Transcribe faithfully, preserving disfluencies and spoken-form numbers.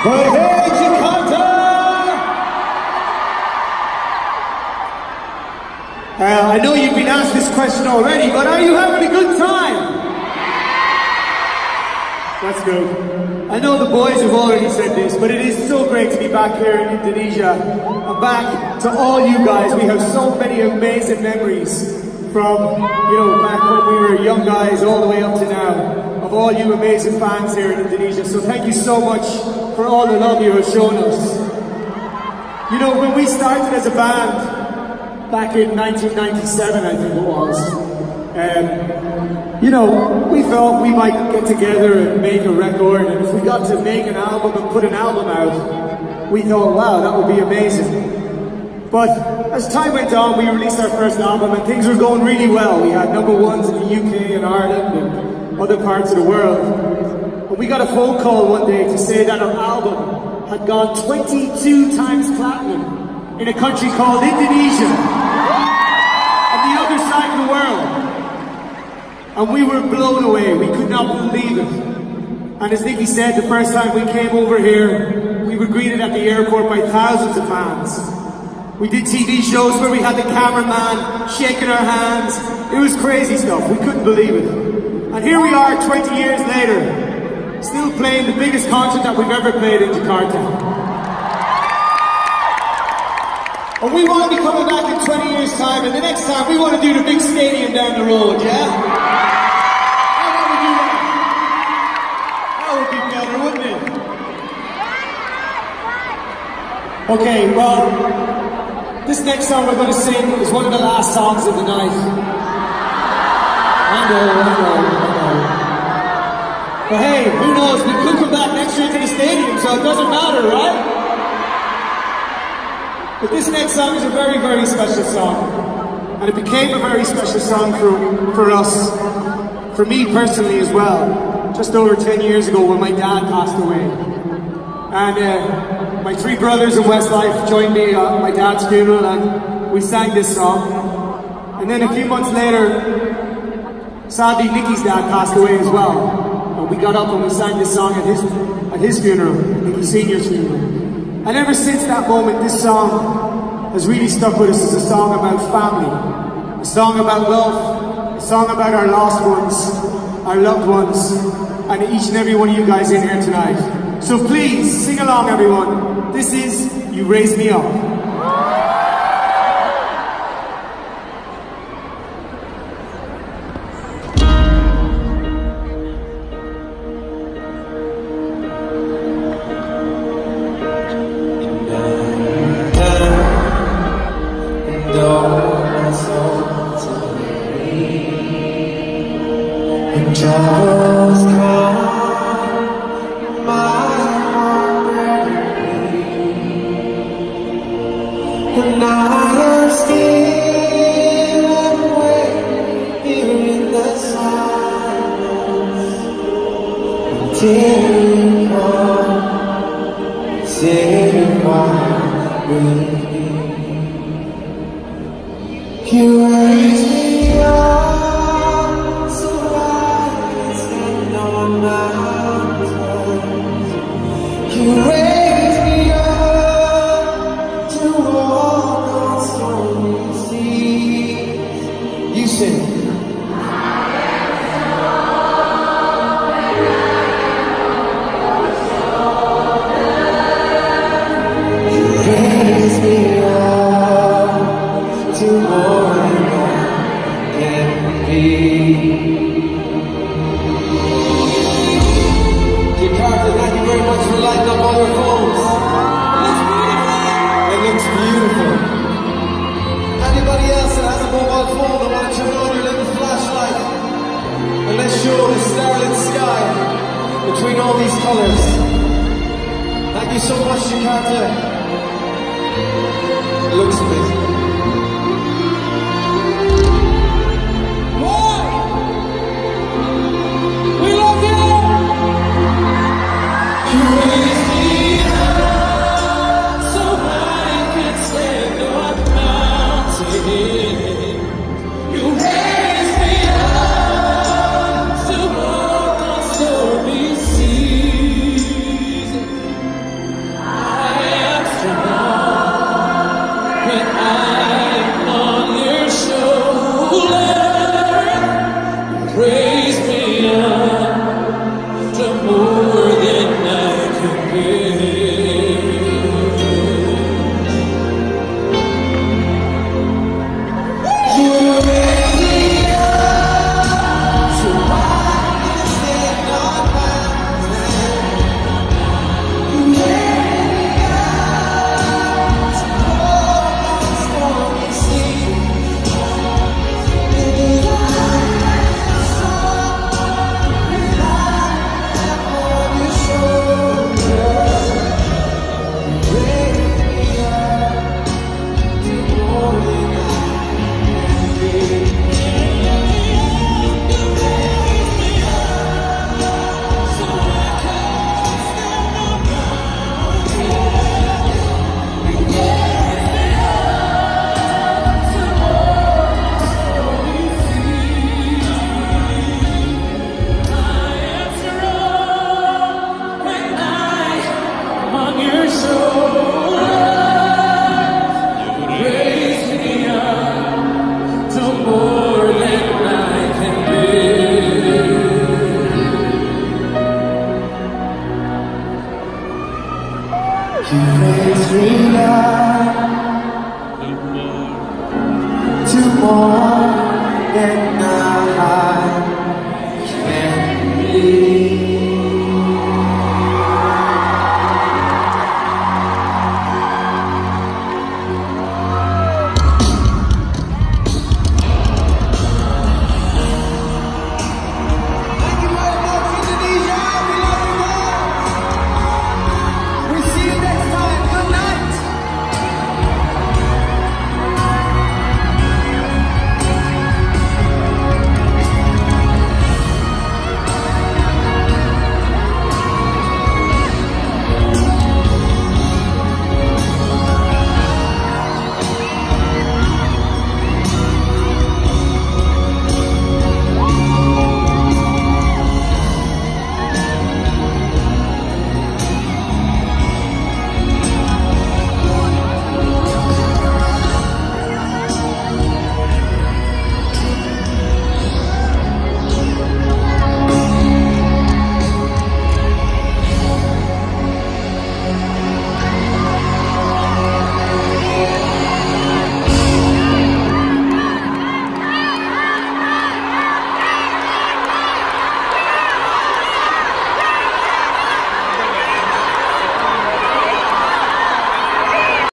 Hey, hey, Jakarta! Uh, I know you've been asked this question already, but are you having a good time? That's good. I know the boys have already said this, but it is so great to be back here in Indonesia. And back to all you guys. We have so many amazing memories from, you know, back when we were young guys all the way up to now, of all you amazing fans here in Indonesia. So thank you so much for all the love you have shown us. You know, when we started as a band back in nineteen ninety-seven, I think it was, um, you know, we thought we might get together and make a record, and if we got to make an album and put an album out, we thought, wow, that would be amazing. But as time went on, we released our first album and things were going really well. We had number ones in the U K and Ireland and other parts of the world. But we got a phone call one day to say that our album had gone twenty-two times platinum in a country called Indonesia, on the other side of the world. And we were blown away. We could not believe it. And as Nicky said, the first time we came over here, we were greeted at the airport by thousands of fans. We did T V shows where we had the cameraman shaking our hands. It was crazy stuff. We couldn't believe it. And here we are twenty years later, still playing the biggest concert that we've ever played in Jakarta. And we want to be coming back in twenty years' time, and the next time we want to do the big stadium down the road, yeah? How about we do that? That would be better, wouldn't it? Okay, well, this next song we're going to sing is one of the last songs of the night. I know, I know, I know. But hey, who knows? We could come back next year to the stadium, so it doesn't matter, right? But this next song is a very, very special song. And it became a very special song for, for us, for me personally as well. Just over ten years ago when my dad passed away. And uh, my three brothers in Westlife joined me at my dad's funeral and we sang this song. And then a few months later, sadly Nicky's dad passed away as well. And we got up and we sang this song at his, at his funeral, Nicky Senior's funeral. And ever since that moment, this song has really stuck with us as a song about family, a song about love, a song about our lost ones, our loved ones, and each and every one of you guys in here tonight. So please, sing along everyone. This is You Raise Me Up. Troubles come, my heart breaks me, and I am still and wait here in the silence until you come, say goodbye with me. You raise me up. You raise me up to walk on stormy seas. You sing. You raise me up to more than I can be. Jakarta, thank you very much for lighting up all your phones. It looks beautiful. Anybody else that has a mobile phone that want to turn on your little flashlight and let's show the starlit sky between all these colors. Thank you so much, Jakarta. It looks amazing.